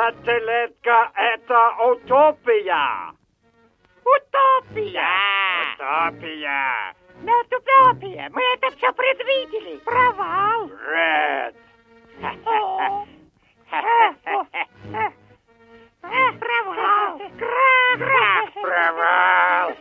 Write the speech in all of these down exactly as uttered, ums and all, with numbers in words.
Сателлитка — это утопия. Утопия. Утопия. Нет, утопия. Мы это все предвидели. Провал. Red. Провал. Провал.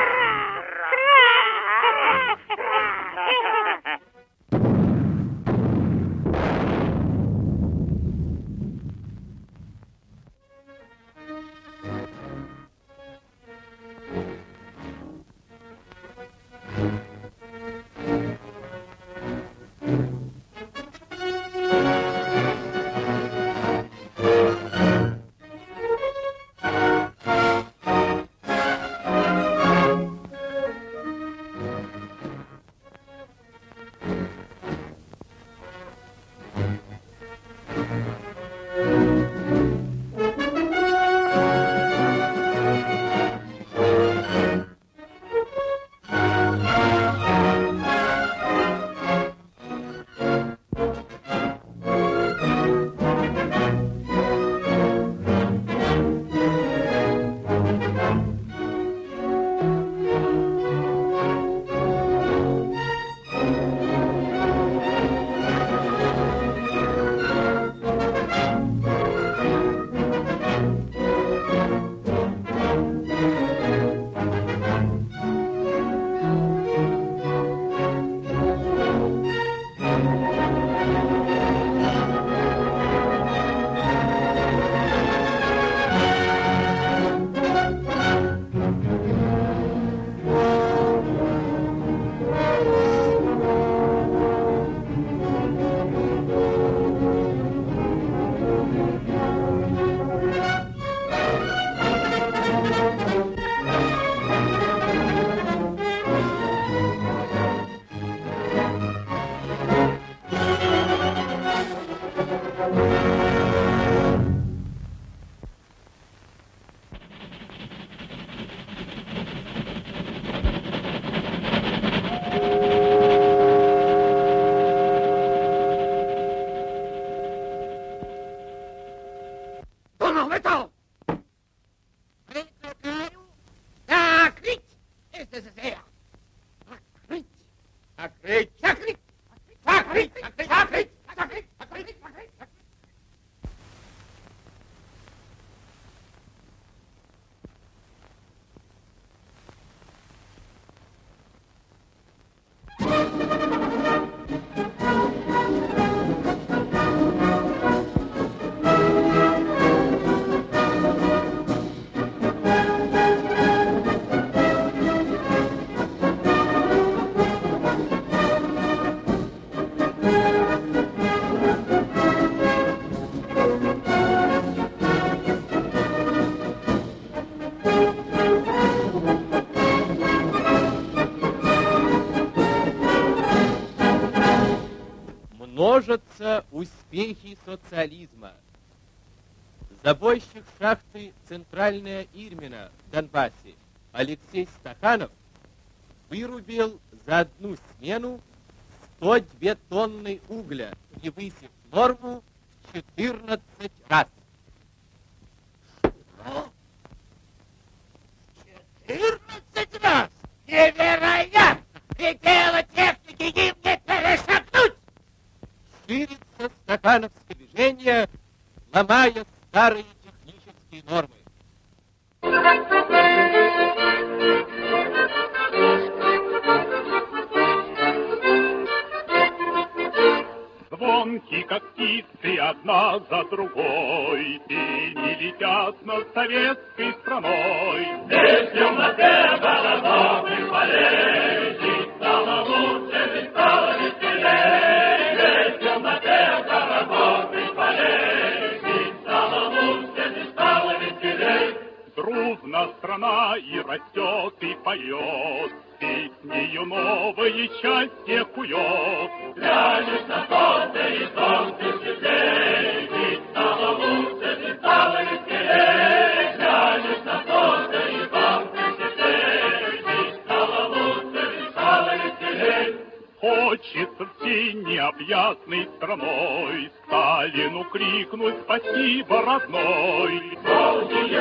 Множатся успехи социализма. Забойщик шахты «Центральная Ирмина» в Донбассе Алексей Стаханов вырубил за одну смену сто две тонны угля, превысив норму в четырнадцать раз. четырнадцать раз? Невероятно! Предела техники им не перешагнуть! Ширится стахановское движение, ломая старые технические нормы. Звонки, как птицы, одна за другой, пени летят над советской страной. Здесь в темноте голодных полей жить стало лучше, жить стало веселей. Здесь в темноте голодных полей жить стало лучше, жить стало веселей. Дружна страна и растет, и поет, песнею новое счастье кует. Глянешь на солнце, и солнце светлей, жить стало лучше, жить стало веселей. Глянешь на солнце, и солнце светлей, жить стало лучше, жить стало веселей. Хочется всей необъятной страной Сталину сыну крикнуть спасибо, родной. Долгие